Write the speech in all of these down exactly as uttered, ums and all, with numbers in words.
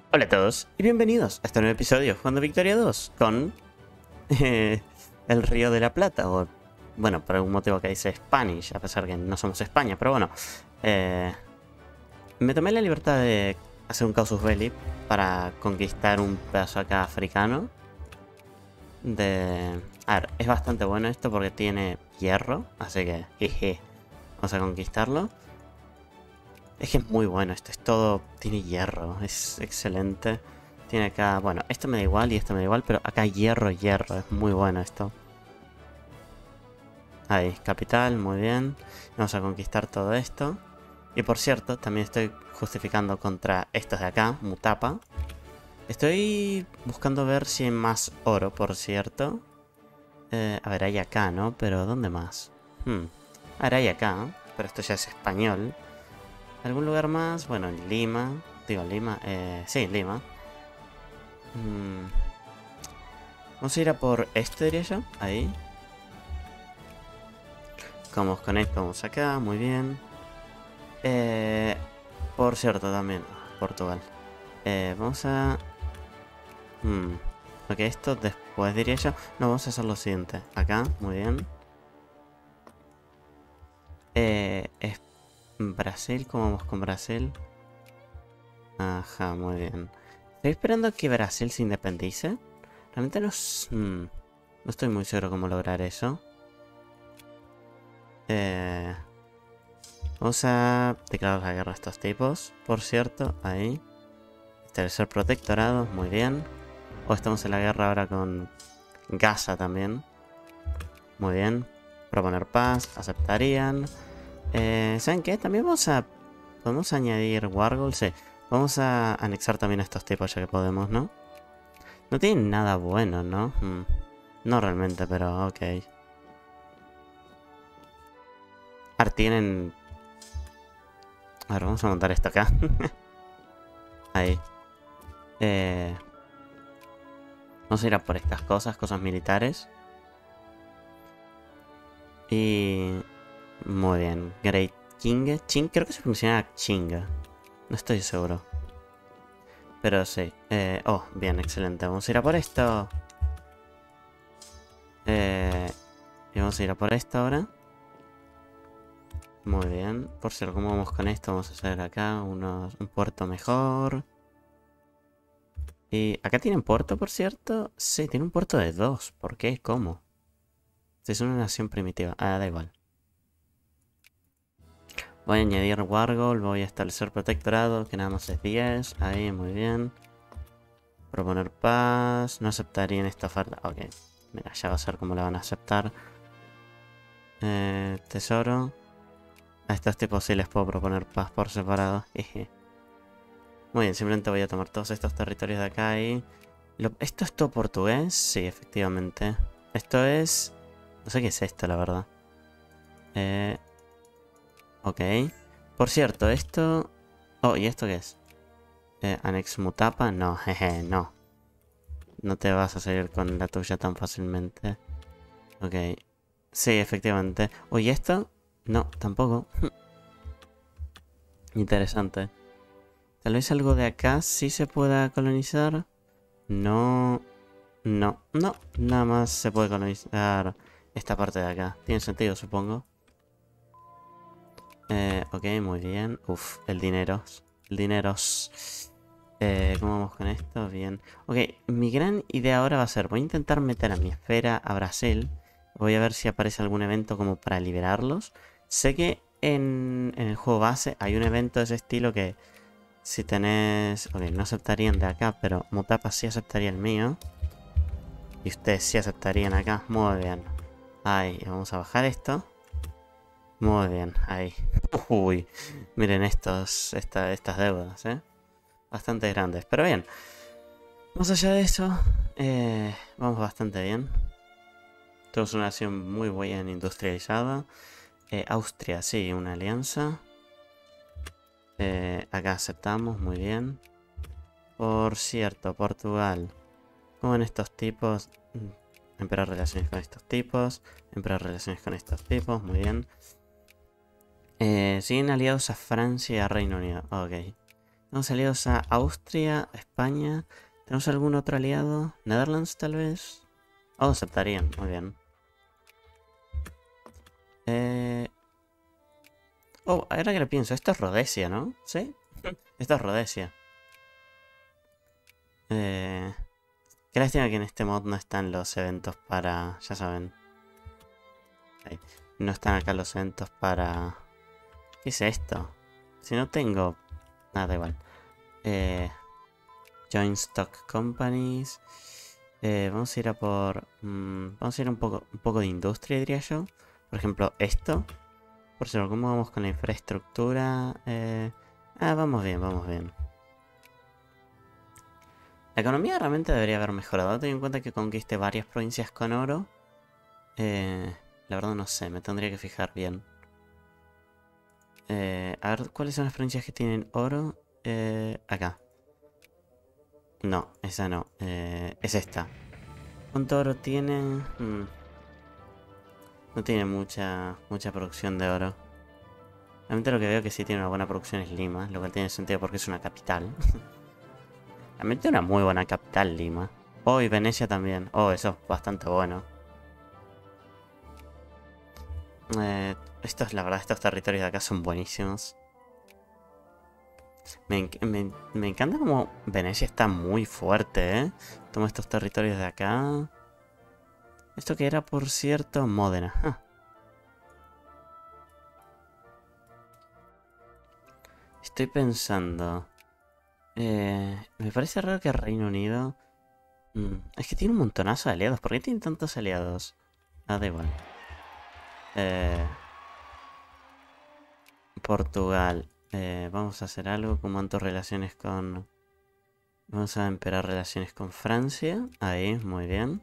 Hola a todos y bienvenidos a este nuevo episodio jugando Victoria dos con eh, el Río de la Plata, o bueno, por algún motivo que dice Spanish, a pesar que no somos España, pero bueno. Eh, me tomé la libertad de hacer un casus belli para conquistar un pedazo acá africano. De... A ver, es bastante bueno esto porque tiene hierro, así que jeje, vamos a conquistarlo. Es que es muy bueno esto, es todo, tiene hierro, es excelente. Tiene acá, bueno, esto me da igual y esto me da igual, pero acá hierro, hierro, es muy bueno esto. Ahí, capital, muy bien. Vamos a conquistar todo esto. Y por cierto, también estoy justificando contra estos de acá, Mutapa. Estoy buscando ver si hay más oro, por cierto. Eh, a ver, hay acá, ¿no? Pero ¿dónde más? Hmm. A ver, hay acá, pero esto ya es español. ¿Algún lugar más? Bueno, en Lima. Digo, Lima. Eh, sí, Lima. Mm. Vamos a ir a por este, diría yo. Ahí. Vamos con esto, vamos acá. Muy bien. Eh, por cierto, también. Portugal. Eh, vamos a... Hmm. Ok, esto después diría yo. No, vamos a hacer lo siguiente. Acá, muy bien. Eh, es Brasil, ¿cómo vamos con Brasil? Ajá, muy bien. Estoy esperando a que Brasil se independice. Realmente no, hmm, no estoy muy seguro cómo lograr eso. Eh, vamos a declarar la guerra a estos tipos. Por cierto, ahí. Tercer protectorado, muy bien. O estamos en la guerra ahora con Gaza también. Muy bien. Proponer paz, aceptarían. Eh, ¿Saben qué? También vamos a... ¿Podemos añadir Wargol? Sí. Vamos a anexar también a estos tipos ya que podemos, ¿no? No tienen nada bueno, ¿no? Hmm. No realmente, pero ok. Ahora tienen... A ver, vamos a montar esto acá. Ahí. Eh... Vamos a ir a por estas cosas, cosas militares. Y... Muy bien. Great King. Ching, creo que se funciona Chinga. No estoy seguro. Pero sí. Eh... Oh, bien, excelente. Vamos a ir a por esto. Eh... Y vamos a ir a por esto ahora. Muy bien. Por cierto, ¿cómo vamos con esto? Vamos a hacer acá unos, un puerto mejor. Y acá tienen puerto, por cierto. Sí, tiene un puerto de dos. ¿Por qué? ¿Cómo? Si es una nación primitiva. Ah, da igual. Voy a añadir Wargol. Voy a establecer protectorado, que nada más es diez. Ahí, muy bien. Proponer paz. No aceptarían esta oferta. Ok. Mira, ya va a ser como la van a aceptar. Eh, tesoro. A estos tipos sí les puedo proponer paz por separado. Jeje. Muy bien, simplemente voy a tomar todos estos territorios de acá y... Lo... ¿Esto es todo portugués? Sí, efectivamente. Esto es... No sé qué es esto, la verdad. Eh... Ok. Por cierto, esto... Oh, ¿y esto qué es? Eh, Annex Mutapa. No, jeje, no. No te vas a salir con la tuya tan fácilmente. Ok. Sí, efectivamente. Oh, ¿y esto? No, tampoco. Interesante. Tal vez algo de acá sí se pueda colonizar. No... No, no, nada más se puede colonizar esta parte de acá. Tiene sentido, supongo. Eh, ok, muy bien. Uf, el dinero. El dinero. Eh, ¿Cómo vamos con esto? Bien. Ok, mi gran idea ahora va a ser... Voy a intentar meter a mi esfera a Brasil. Voy a ver si aparece algún evento como para liberarlos. Sé que en, en el juego base hay un evento de ese estilo que... Si tenés... Ok, no aceptarían de acá, pero Mutapa sí aceptaría el mío. Y ustedes sí aceptarían acá. Muy bien. Ahí, vamos a bajar esto. Muy bien, ahí. Uy, miren estos, esta, estas deudas, ¿eh? Bastante grandes, pero bien. Más allá de eso, eh, vamos bastante bien. Tenemos una nación muy buena industrializada. Eh, Austria, sí, una alianza. Eh, acá aceptamos, muy bien. Por cierto, Portugal. Como en estos tipos... Empeorar relaciones con estos tipos. Empeorar relaciones con estos tipos. Muy bien. Eh, siguen aliados a Francia y a Reino Unido. Ok. Tenemos aliados a Austria, España. ¿Tenemos algún otro aliado? Netherlands, tal vez. Oh, aceptarían. Muy bien. Eh... Oh, ahora que lo pienso, esto es Rhodesia, ¿no? ¿Sí? Esto es Rhodesia. Eh... Qué lástima que en este mod no están los eventos para... Ya saben. Ahí. No están acá los eventos para... ¿Qué es esto? Si no tengo... Nada, da igual. Eh... Join Stock Companies. Eh, vamos a ir a por... Mmm, vamos a ir a un poco, un poco de industria, diría yo. Por ejemplo, esto. Por cierto, ¿cómo vamos con la infraestructura? Eh... Ah, vamos bien, vamos bien. La economía realmente debería haber mejorado, teniendo en cuenta que conquisté varias provincias con oro. Eh, la verdad no sé, me tendría que fijar bien. Eh, a ver, ¿cuáles son las provincias que tienen oro? Eh, acá. No, esa no. Eh, es esta. ¿Cuánto oro tiene? Hmm. No tiene mucha, mucha producción de oro. Realmente lo que veo que sí tiene una buena producción es Lima, lo cual tiene sentido porque es una capital. Realmente una muy buena capital, Lima. Oh, y Venecia también. Oh, eso es bastante bueno. Eh, estos, la verdad, estos territorios de acá son buenísimos. Me, me, me encanta como Venecia está muy fuerte, ¿eh? Toma estos territorios de acá. Esto que era, por cierto, Módena. Ah. Estoy pensando... Eh, me parece raro que Reino Unido... Mm, es que tiene un montonazo de aliados. ¿Por qué tiene tantos aliados? Ah, da igual. Eh, Portugal. Eh, vamos a hacer algo. Como manto relaciones con... Vamos a empeorar relaciones con Francia. Ahí, muy bien.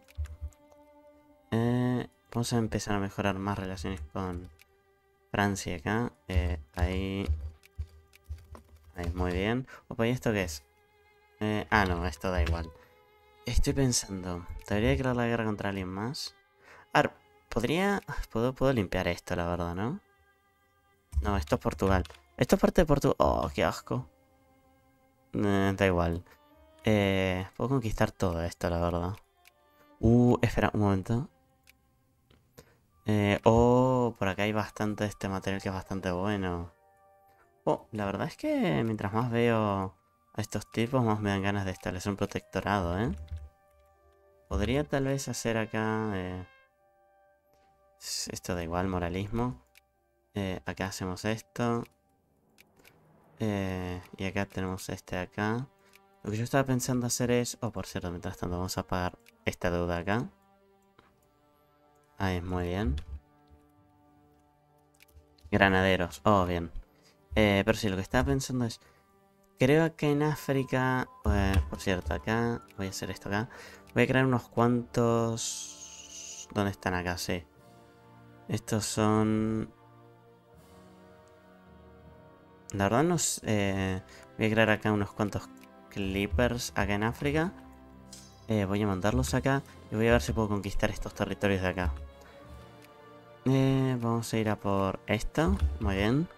Eh, vamos a empezar a mejorar más relaciones con Francia acá. Eh, ahí. Ahí, muy bien. Opa, ¿y esto qué es? Eh, ah, no, esto da igual. Estoy pensando, ¿debería declarar la guerra contra alguien más? A ver, podría... Puedo, puedo limpiar esto, la verdad, ¿no? No, esto es Portugal. Esto es parte de Portugal. Oh, qué asco. Eh, da igual. Eh, puedo conquistar todo esto, la verdad. Uh, espera, un momento. Eh, oh, por acá hay bastante de este material que es bastante bueno. Oh, la verdad es que mientras más veo a estos tipos, más me dan ganas de establecer un protectorado, ¿eh? Podría tal vez hacer acá... Eh, esto da igual, moralismo. Eh, acá hacemos esto. Eh, y acá tenemos este de acá. Lo que yo estaba pensando hacer es... Oh, por cierto, mientras tanto vamos a pagar esta deuda acá. Ahí, muy bien. Granaderos, oh, bien. Eh, pero sí, lo que estaba pensando es... Creo que en África... Eh, por cierto, acá... Voy a hacer esto acá. Voy a crear unos cuantos... ¿Dónde están acá? Sí. Estos son... La verdad no sé... Eh, voy a crear acá unos cuantos clippers acá en África. Eh, voy a mandarlos acá. Y voy a ver si puedo conquistar estos territorios de acá. Eh, vamos a ir a por esto. Muy bien.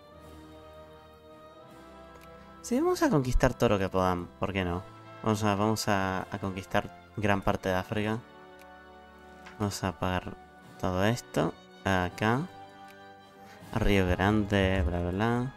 Sí, vamos a conquistar todo lo que podamos. ¿Por qué no? Vamos a, vamos a, a conquistar gran parte de África. Vamos a pagar todo esto. Acá. A Río Grande, bla, bla, bla.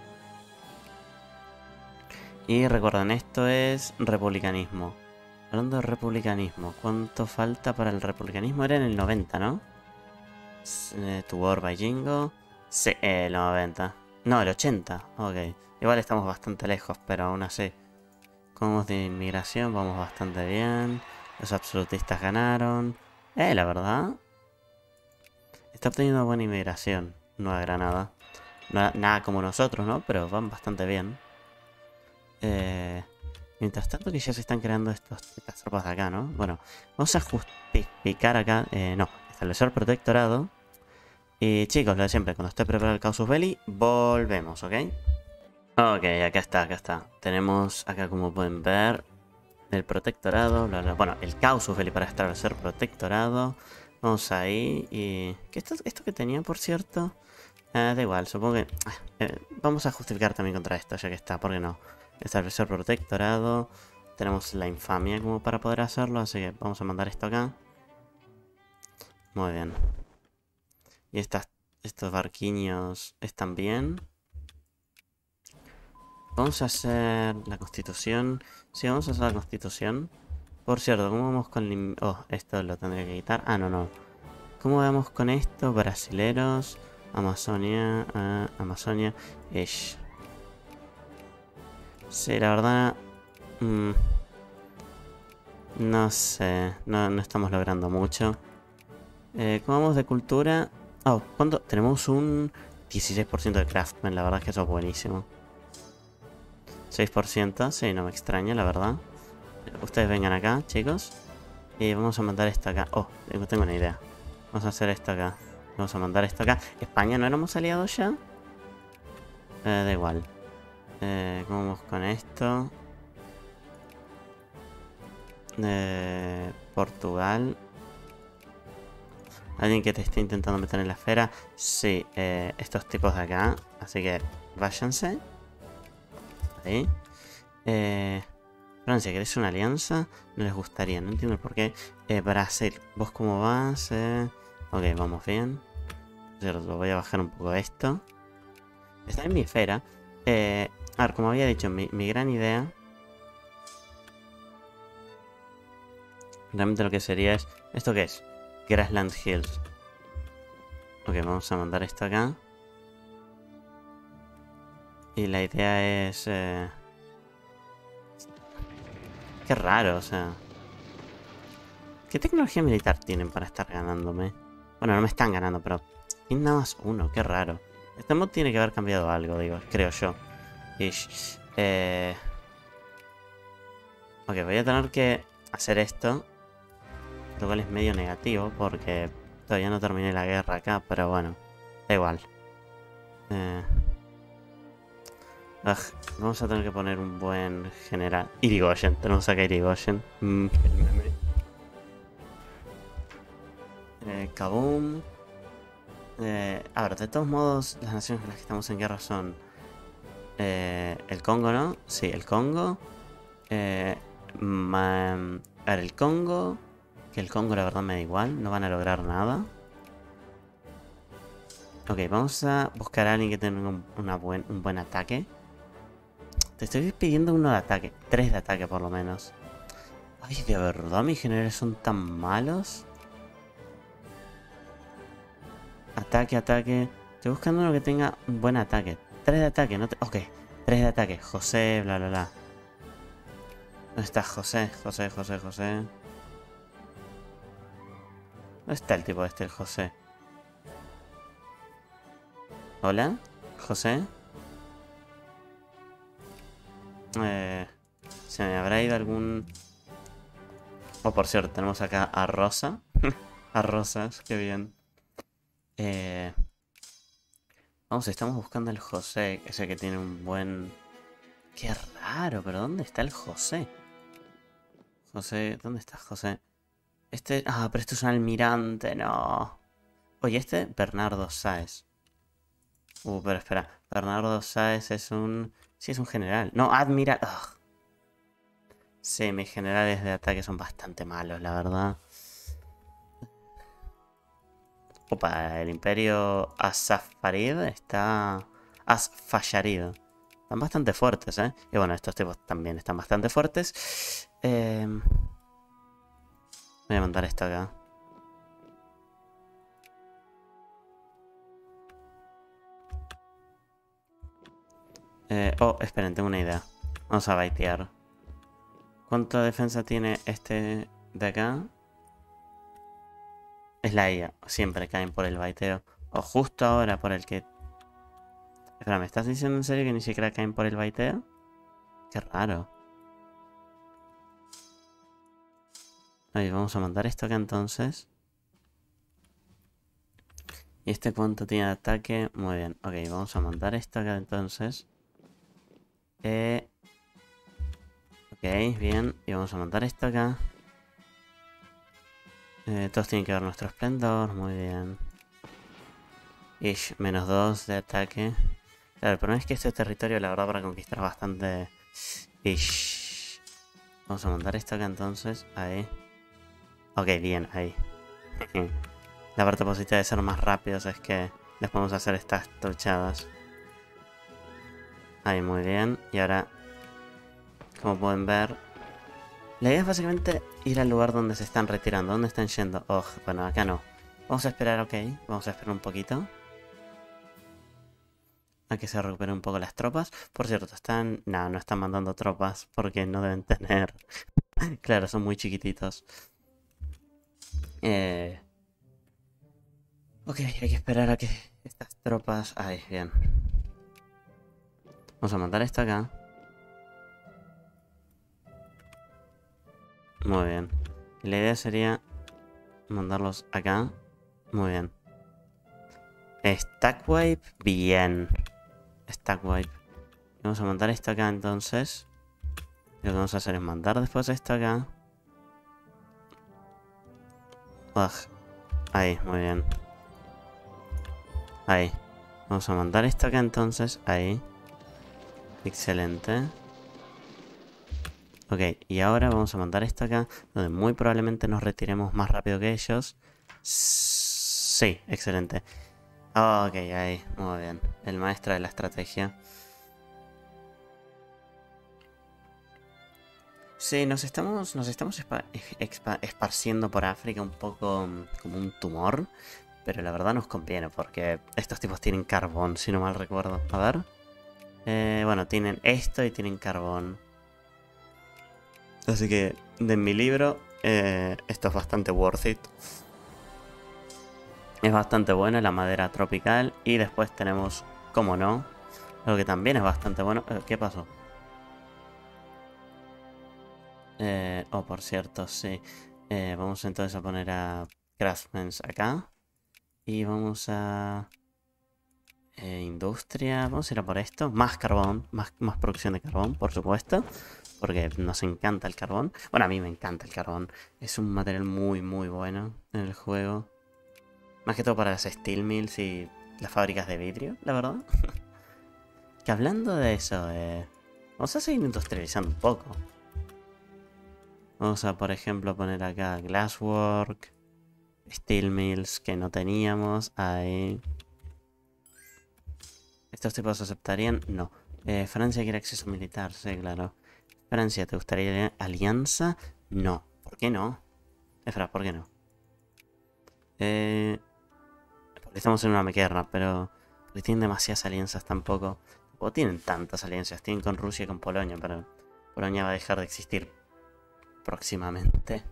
Y recuerden, esto es republicanismo. Hablando de republicanismo, ¿cuánto falta para el republicanismo? Era en el noventa, ¿no? Eh, tu War by Jingo. Sí, el noventa. No, el ochenta. Ok. Igual estamos bastante lejos, pero aún así. Como de inmigración, vamos bastante bien. Los absolutistas ganaron. Eh, la verdad. Está obteniendo buena inmigración Nueva Granada. No, nada como nosotros, ¿no? Pero van bastante bien. Eh, mientras tanto que ya se están creando estos, estas tropas de acá, ¿no? Bueno, vamos a justificar acá. Eh, no, establecer protectorado. Y chicos, lo de siempre, cuando esté preparado el Casus Belli, volvemos, ¿ok? Ok, acá está, acá está. Tenemos acá, como pueden ver, el protectorado, bla, bla. Bueno, el Casus Belli para establecer protectorado. Vamos ahí y... ¿Qué esto, esto que tenía, por cierto? Eh, da igual, supongo que... Eh, vamos a justificar también contra esto, ya que está, ¿por qué no? Establecer protectorado. Tenemos la infamia como para poder hacerlo, así que vamos a mandar esto acá. Muy bien. Y estas, estos barquiños están bien. Vamos a hacer la constitución. Sí, vamos a hacer la constitución. Por cierto, ¿cómo vamos con... Oh, esto lo tendría que quitar. Ah, no, no. ¿Cómo vamos con esto? Brasileros. Amazonia. Uh, Amazonia. Ish. Sí, la verdad... Mmm, no sé. No, no estamos logrando mucho. Eh, ¿Cómo vamos de cultura? Oh, ¿cuánto? Tenemos un dieciséis por ciento de craftsman. La verdad es que eso es buenísimo. seis por ciento. Sí, no me extraña, la verdad. Ustedes vengan acá, chicos. Y vamos a mandar esto acá. Oh, tengo una idea. Vamos a hacer esto acá. Vamos a mandar esto acá. ¿España no éramos aliados ya? Eh, da igual. Eh, ¿Cómo vamos con esto? Eh, Portugal. ¿Alguien que te esté intentando meter en la esfera? Sí, eh, estos tipos de acá. Así que váyanse. Ahí. Eh, Francia, ¿querés una alianza? No les gustaría, no entiendo por qué. Eh, Brasil, ¿vos cómo vas? Eh, ok, vamos bien. Cierto, voy a bajar un poco esto. Está en mi esfera. Eh, a ver, como había dicho, mi, mi gran idea... Realmente lo que sería es... ¿Esto qué es? Grassland Hills. Ok, vamos a mandar esto acá. Y la idea es... Eh... Qué raro, o sea... ¿Qué tecnología militar tienen para estar ganándome? Bueno, no me están ganando, pero... Tiene nada más uno, qué raro. Este mod tiene que haber cambiado algo, digo, creo yo. Ish. Eh... Ok, voy a tener que hacer esto. Lo cual es medio negativo porque todavía no terminé la guerra acá, pero bueno, da igual. Eh... Ugh, vamos a tener que poner un buen general. Irigoyen, tenemos acá Irigoyen. Mm, eh, Kaboom. Eh, a ver, de todos modos, las naciones con las que estamos en guerra son... Eh, el Congo, ¿no? Sí, el Congo. Eh, ma, a ver, el Congo... Que el Congo la verdad me da igual, no van a lograr nada. Ok, vamos a buscar a alguien que tenga un, una buen, un buen ataque. Te estoy pidiendo uno de ataque, tres de ataque por lo menos. Ay, ¿de verdad mis generales son tan malos? Ataque, ataque. Estoy buscando uno que tenga un buen ataque. Tres de ataque, no te... Ok, tres de ataque. José, bla, bla, bla. ¿Dónde está José? José, José, José. ¿Dónde está el tipo este, el José? ¿Hola? ¿José? Eh, ¿Se me habrá ido algún...? Oh, por cierto, tenemos acá a Rosa. A Rosas, qué bien. Eh... Vamos, estamos buscando al José, ese que tiene un buen... Qué raro, pero ¿dónde está el José? José, ¿dónde está José? Este... Ah, pero esto es un almirante, no. Oye, este Bernardo Sáez. Uh, pero espera. Bernardo Sáez es un... Sí, es un general. No, admiral. Ugh. Sí, mis generales de ataque son bastante malos, la verdad. Opa, el imperio Asafarid está... Asfayarid. Están bastante fuertes, ¿eh? Y bueno, estos tipos también están bastante fuertes. Eh... Voy a mandar esto acá. Eh... Oh, esperen, tengo una idea. Vamos a baitear. ¿Cuánta defensa tiene este de acá? Es la I A. Siempre caen por el baiteo. O justo ahora por el que... Espera, ¿me estás diciendo en serio que ni siquiera caen por el baiteo? Qué raro. Ahí, vamos a mandar esto acá entonces. ¿Y este cuánto tiene de ataque? Muy bien. Ok, vamos a mandar esto acá entonces. Eh... Ok, bien. Y vamos a mandar esto acá. Eh, todos tienen que ver nuestro esplendor. Muy bien. Ish, menos dos de ataque. Claro, el problema es que este territorio, la verdad, para conquistar es bastante Ish. Vamos a mandar esto acá entonces. Ahí. Ok, bien, ahí. La parte positiva de ser más rápidos es que les podemos hacer estas tochadas. Ahí, muy bien. Y ahora, como pueden ver, la idea es básicamente ir al lugar donde se están retirando. ¿Dónde están yendo? Oh, bueno, acá no. Vamos a esperar, ok. Vamos a esperar un poquito. A que se recuperen un poco las tropas. Por cierto, están... No, no están mandando tropas porque no deben tener... Claro, son muy chiquititos. Eh... Ok, hay que esperar a que estas tropas... Ahí, bien. Vamos a mandar esto acá. Muy bien. Y la idea sería mandarlos acá. Muy bien. Stack wipe. Bien. Stack wipe. Vamos a mandar esto acá entonces. Y lo que vamos a hacer es mandar después esto acá. Ugh. Ahí, muy bien. Ahí. Vamos a mandar esto acá entonces. Ahí. Excelente. Ok, y ahora vamos a mandar esto acá, donde muy probablemente nos retiremos más rápido que ellos. Sí, excelente. Ok, ahí, muy bien. El maestro de la estrategia. Sí, nos estamos, nos estamos espa expa esparciendo por África un poco um, como un tumor. Pero la verdad nos conviene porque estos tipos tienen carbón, si no mal recuerdo. A ver. Eh, bueno, tienen esto y tienen carbón. Así que, de mi libro, eh, esto es bastante worth it. Es bastante buena la madera tropical. Y después tenemos, como no, algo que también es bastante bueno. Eh, ¿Qué pasó? Eh, oh, por cierto, sí. Eh, vamos entonces a poner a Craftsmen acá. Y vamos a... Eh, industria. Vamos a ir a por esto. Más carbón. Más, más producción de carbón, por supuesto. Porque nos encanta el carbón. Bueno, a mí me encanta el carbón. Es un material muy, muy bueno en el juego. Más que todo para las steel mills y las fábricas de vidrio, la verdad. Que hablando de eso, eh, vamos a seguir industrializando un poco. Vamos a, por ejemplo, poner acá glasswork, steel mills que no teníamos. Ahí. ¿Estos tipos aceptarían? No. Eh, Francia quiere acceso militar, sí, claro. Francia, ¿te gustaría alianza? No. ¿Por qué no? Espera, ¿por qué no? Eh, porque estamos en una guerra, pero... Porque tienen demasiadas alianzas tampoco. O tienen tantas alianzas. Tienen con Rusia y con Polonia, pero... Polonia va a dejar de existir próximamente.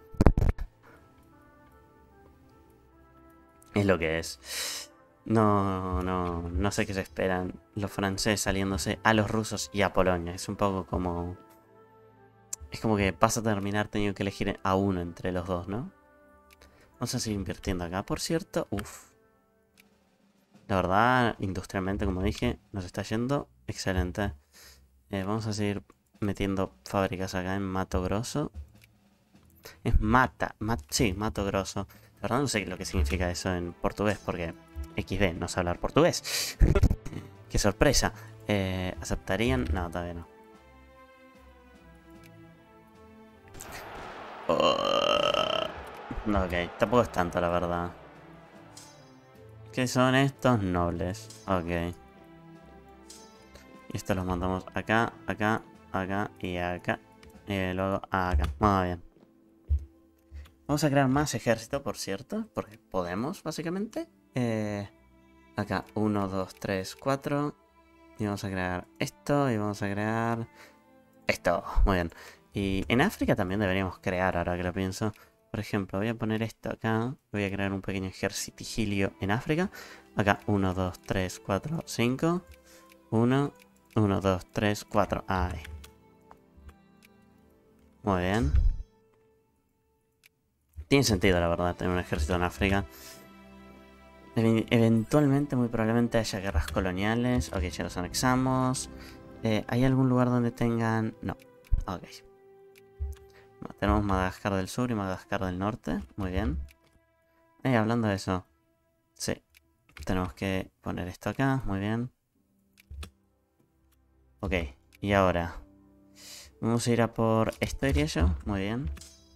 Es lo que es. No, no, no sé qué se esperan los franceses saliéndose a los rusos y a Polonia. Es un poco como... Es como que vas a terminar teniendo que elegir a uno entre los dos, ¿no? Vamos a seguir invirtiendo acá, por cierto. Uf. La verdad, industrialmente, como dije, nos está yendo excelente. Eh, vamos a seguir metiendo fábricas acá en Mato Grosso. Es Mata. Mat sí, Mato Grosso. La verdad no sé lo que significa eso en portugués, porque equis de no sé hablar portugués. ¡Qué sorpresa! Eh, ¿Aceptarían? No, todavía no. Oh. No, ok, tampoco es tanto, la verdad. ¿Qué son estos nobles? Ok. Y estos los mandamos acá, acá, acá y acá. Y luego acá. Muy bien. Vamos a crear más ejército, por cierto. Porque podemos, básicamente. Eh, acá, uno, dos, tres, cuatro. Y vamos a crear esto. Y vamos a crear esto. Muy bien. Y en África también deberíamos crear, ahora que lo pienso. Por ejemplo, voy a poner esto acá. Voy a crear un pequeño ejercitigilio en África. Acá, uno, dos, tres, cuatro, cinco. uno, uno, dos, tres, cuatro. Ahí. Muy bien. Tiene sentido, la verdad, tener un ejército en África. Eventualmente, muy probablemente haya guerras coloniales. Ok, ya los anexamos. Eh, ¿Hay algún lugar donde tengan...? No. Ok. No, tenemos Madagascar del Sur y Madagascar del Norte. Muy bien. Eh, hablando de eso. Sí. Tenemos que poner esto acá. Muy bien. Ok. Y ahora... Vamos a ir a por esto, diría yo. Muy bien.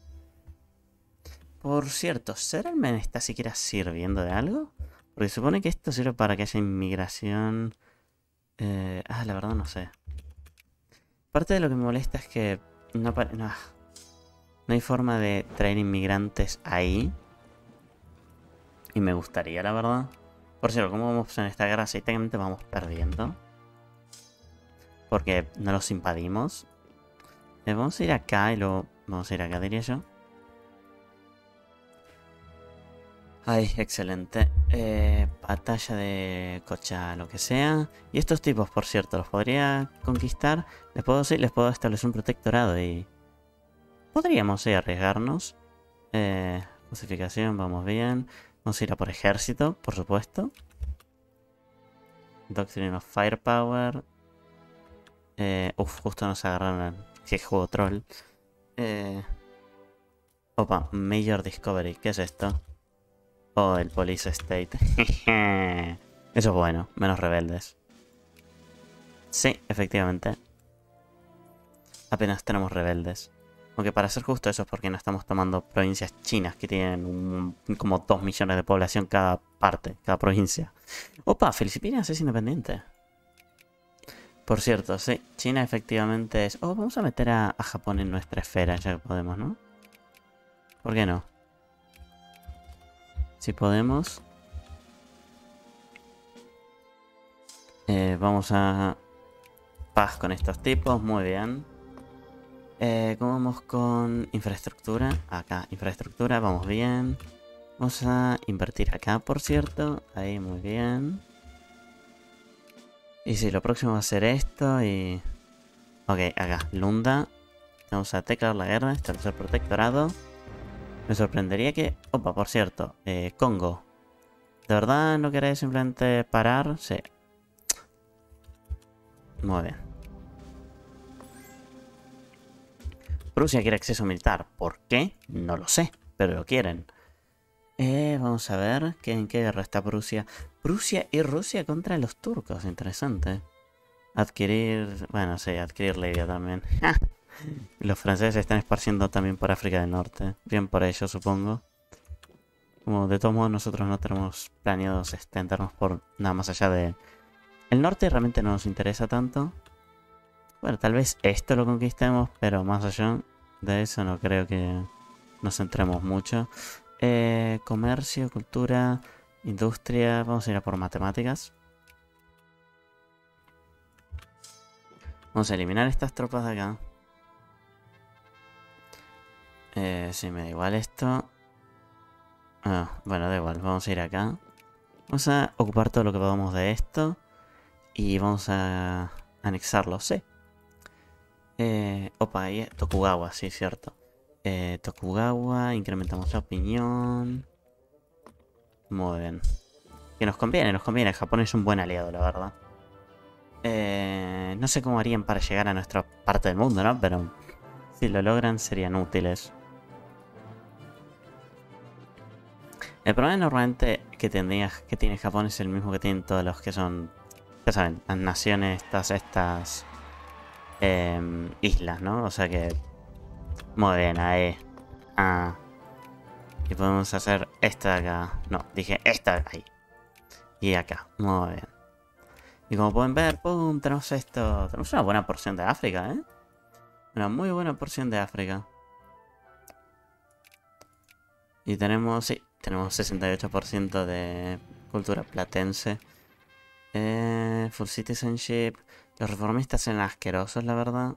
Por cierto, ¿Será me está siquiera sirviendo de algo? Porque supone que esto sirve para que haya inmigración. Eh, ah, la verdad no sé. Parte de lo que me molesta es que no, no, no hay forma de traer inmigrantes ahí. Y me gustaría, la verdad. Por cierto, ¿cómo vamos en esta guerra? Sí, técnicamente vamos perdiendo. Porque no los invadimos. Eh, vamos a ir acá y luego vamos a ir acá, diría yo. Ay, excelente. Eh, batalla de cocha, lo que sea. Y estos tipos, por cierto, los podría conquistar. Les puedo, sí, les puedo establecer un protectorado y... Podríamos, sí, arriesgarnos. Eh, justificación, vamos bien. Vamos a ir a por ejército, por supuesto. Doctrine of Firepower. Eh, uf, justo nos agarraron. Si es juego troll. Eh, opa, Major Discovery. ¿Qué es esto? Oh, el Police State. Eso es bueno, menos rebeldes. Sí, efectivamente. Apenas tenemos rebeldes. Aunque para ser justo eso es porque no estamos tomando provincias chinas que tienen un, como dos millones de población cada parte, cada provincia. Opa, Filipinas es independiente. Por cierto, sí, China efectivamente es... Oh, vamos a meter a, a Japón en nuestra esfera, ya que podemos, ¿no? ¿Por qué no? Si podemos... Eh, vamos a... Paz con estos tipos, muy bien. Eh, ¿Cómo vamos con infraestructura? Acá, infraestructura, vamos bien. Vamos a invertir acá, por cierto. Ahí, muy bien. Y sí, lo próximo va a ser esto y... Ok, acá, Lunda. Vamos a declarar la guerra, establecer protectorado. Me sorprendería que... Opa, por cierto, eh, Congo. ¿De verdad no queréis simplemente parar? Sí. Muy bien. Prusia quiere acceso militar. ¿Por qué? No lo sé, pero lo quieren. Eh, vamos a ver, ¿qué, ¿en qué guerra está Prusia? Prusia y Rusia contra los turcos, interesante. Adquirir... Bueno, sí, adquirir Libia también. Los franceses están esparciendo también por África del Norte. Bien por ello, supongo. Como de todos modos nosotros no tenemos planeados extendernos por nada más allá de... El norte realmente no nos interesa tanto. Bueno, tal vez esto lo conquistemos, pero más allá de eso no creo que nos centremos mucho. Eh, comercio, cultura, industria... Vamos a ir a por matemáticas. Vamos a eliminar estas tropas de acá. Eh, sí, me da igual esto. Ah, bueno, da igual, vamos a ir acá. Vamos a ocupar todo lo que podamos de esto. Y vamos a anexarlo, sí. Eh, opa, ahí, Tokugawa, sí, cierto. Eh, Tokugawa, incrementamos la opinión. Muy bien. Que nos conviene, nos conviene. Japón es un buen aliado, la verdad. Eh, no sé cómo harían para llegar a nuestra parte del mundo, ¿no? Pero si lo logran serían útiles. El problema normalmente que, tendría, que tiene Japón es el mismo que tienen todos los que son, ya saben, las naciones, estas, estas eh, islas, ¿no? O sea que... Muy bien, ahí. Ah. Y podemos hacer esta de acá. No, dije esta de ahí. Y acá, muy bien. Y como pueden ver, ¡pum! Tenemos esto. Tenemos una buena porción de África, ¿eh? Una muy buena porción de África. Y tenemos, sí, tenemos sesenta y ocho por ciento de cultura platense. Eh, full citizenship. Los reformistas eran asquerosos, la verdad.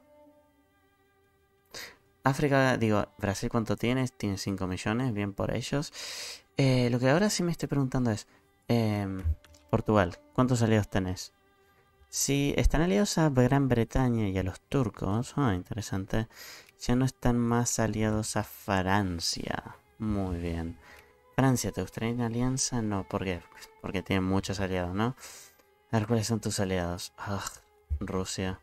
África, digo, Brasil, ¿cuánto tienes? Tiene cinco millones, bien por ellos. Eh, lo que ahora sí me estoy preguntando es... Eh, Portugal, ¿cuántos aliados tenés? Si están aliados a Gran Bretaña y a los turcos... Ah, interesante. Ya no están más aliados a Francia. Muy bien. Francia, ¿te gustaría una alianza? No, ¿por qué? Porque tienen muchos aliados, ¿no? A ver, ¿cuáles son tus aliados? Ugh, Rusia.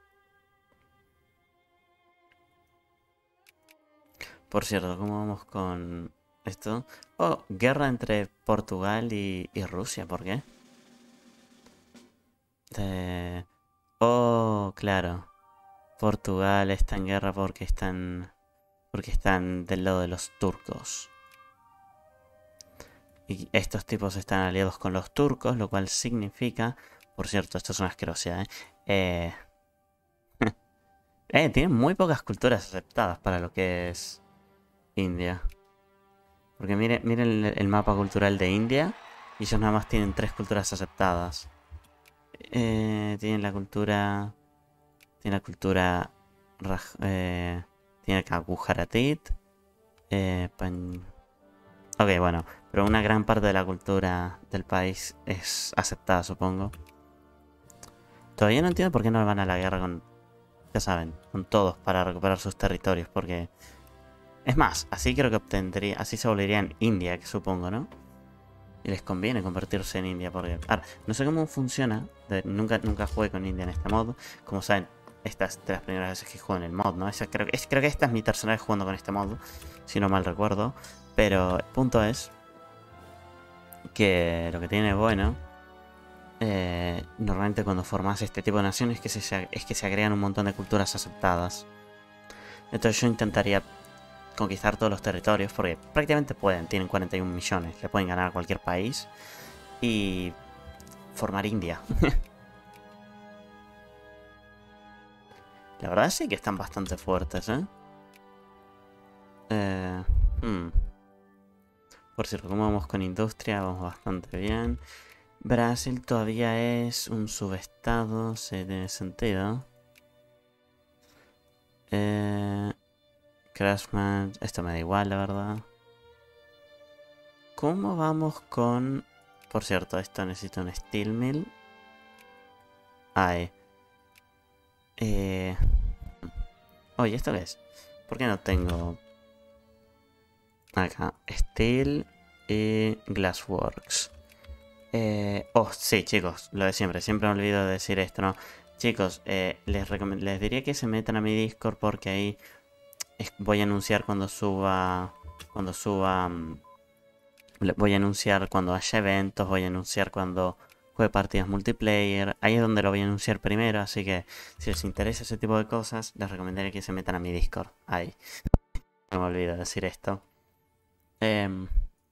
Por cierto, ¿cómo vamos con esto? Oh, guerra entre Portugal y, y Rusia, ¿por qué? De... Oh, claro. Portugal está en guerra porque están... Porque están del lado de los turcos. Y estos tipos están aliados con los turcos, lo cual significa... Por cierto, esto es una asquerosidad, ¿eh? Eh... eh, tienen muy pocas culturas aceptadas para lo que es India. Porque miren, miren el, el mapa cultural de India. Y ellos nada más tienen tres culturas aceptadas. Eh, tienen la cultura... Tienen la cultura... Raj, eh, tiene acá Gujaratit. Eh, pan... Ok, bueno. Pero una gran parte de la cultura del país es aceptada, supongo. Todavía no entiendo por qué no van a la guerra con... Ya saben, con todos para recuperar sus territorios. Porque... Es más, así creo que obtendría... Así se volverían India, que supongo, ¿no? Y les conviene convertirse en India porque... Ahora, no sé cómo funciona. De, nunca, nunca jugué con India en este mod. Como saben, esta es de las primeras veces que juego en el mod, ¿no? Esa, creo, es, creo que esta es mi tercera vez jugando con este mod. Si no mal recuerdo. Pero el punto es... Que lo que tiene bueno... Eh, normalmente cuando formas este tipo de naciones es que, se, es que se agregan un montón de culturas aceptadas. Entonces yo intentaría... conquistar todos los territorios, porque prácticamente pueden, tienen cuarenta y un millones, le pueden ganar a cualquier país y formar India. La verdad sí que están bastante fuertes, ¿eh? eh hmm. Por cierto, como vamos con industria, vamos bastante bien. Brasil todavía es un subestado, se tiene sentido. Eh... Craftsman, esto me da igual, la verdad. ¿Cómo vamos con...? Por cierto, esto necesita un steel mill. Ay. Eh... Oye, ¿esto qué es? ¿Por qué no tengo...? Acá, steel y glassworks. Eh... Oh, sí, chicos, lo de siempre. Siempre me olvido de decir esto, ¿no? Chicos, eh, les, les diría que se metan a mi Discord porque ahí... Voy a anunciar cuando suba... Cuando suba... Voy a anunciar cuando haya eventos. Voy a anunciar cuando juegue partidas multiplayer. Ahí es donde lo voy a anunciar primero. Así que si les interesa ese tipo de cosas, les recomendaría que se metan a mi Discord. Ahí. No me olvido de decir esto. Eh...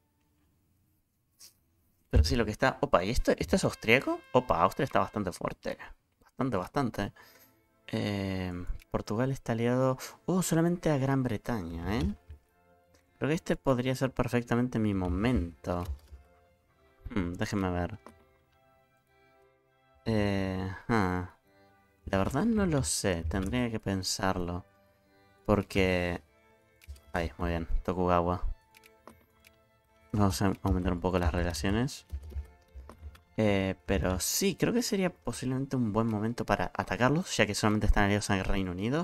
Pero sí, lo que está... Opa, ¿y esto, esto es austríaco? Opa, Austria está bastante fuerte. Bastante, bastante. Eh... Portugal está aliado... Oh, solamente a Gran Bretaña, ¿eh? Creo que este podría ser perfectamente mi momento. Hmm, déjenme ver. Eh, ah. La verdad no lo sé. Tendría que pensarlo. Porque... Ahí, muy bien. Tokugawa. Vamos a aumentar un poco las relaciones. Eh, pero sí, creo que sería posiblemente un buen momento para atacarlos, ya que solamente están aliados al Reino Unido.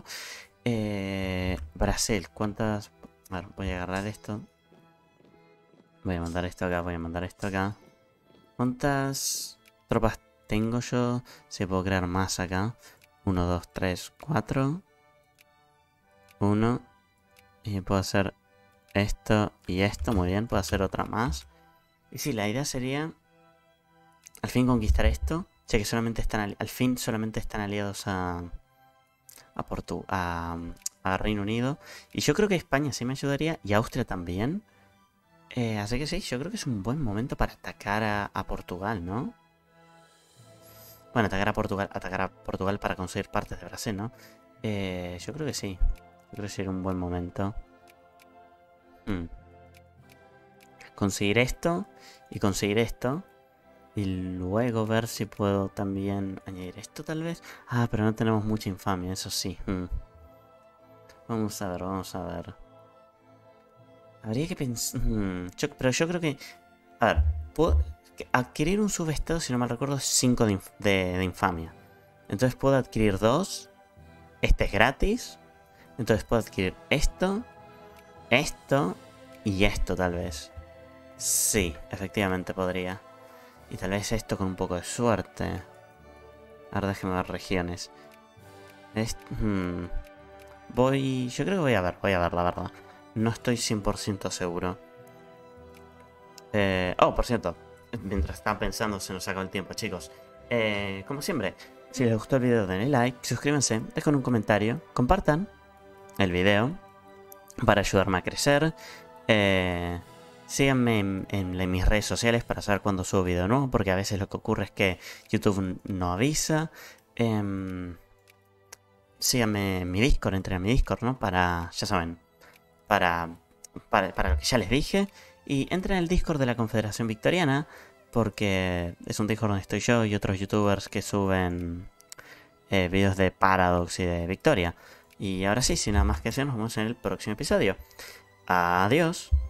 Eh, Brasil, ¿cuántas? A ver, voy a agarrar esto. Voy a mandar esto acá, voy a mandar esto acá. ¿Cuántas tropas tengo yo? Si puedo crear más acá. uno, dos, tres, cuatro. uno. Y puedo hacer esto y esto, muy bien. Puedo hacer otra más. Y sí, la idea sería... Al fin conquistar esto, ya que solamente están al fin solamente están aliados a a, Portu a, a Reino Unido. Y yo creo que España sí me ayudaría y Austria también. Eh, así que sí, yo creo que es un buen momento para atacar a, a Portugal, ¿no? Bueno, atacar a Portugal, atacar a Portugal para conseguir partes de Brasil, ¿no? Eh, yo creo que sí. Yo creo que sería un buen momento. Hmm. Conseguir esto y conseguir esto. Y luego ver si puedo también añadir esto tal vez. Ah, pero no tenemos mucha infamia, eso sí. Hmm. Vamos a ver, vamos a ver. Habría que pensar... Hmm. Yo, pero yo creo que... A ver, puedo adquirir un subestado, si no mal recuerdo, cinco de, inf de, de infamia. Entonces puedo adquirir dos. Este es gratis. Entonces puedo adquirir esto, esto y esto tal vez. Sí, efectivamente podría. Y tal vez esto con un poco de suerte. Ahora déjenme ver regiones. Est hmm. Voy... Yo creo que voy a ver, voy a ver la verdad. No estoy cien por ciento seguro. Eh... Oh, por cierto. Mientras estaba pensando se nos acabó el tiempo, chicos. Eh, como siempre, Si les gustó el video denle like, suscríbanse, dejen un comentario, compartan el video para ayudarme a crecer. Eh, síganme en, en, en mis redes sociales para saber cuándo subo video nuevo, porque a veces lo que ocurre es que YouTube no avisa. Eh, síganme en mi Discord, entren a mi Discord, ¿no? Para, ya saben, para, para, para lo que ya les dije. Y entren en el Discord de la Confederación Victoriana, porque es un Discord donde estoy yo y otros youtubers que suben eh, videos de Paradox y de Victoria. Y ahora sí, sin nada más que hacer, nos vemos en el próximo episodio. Adiós.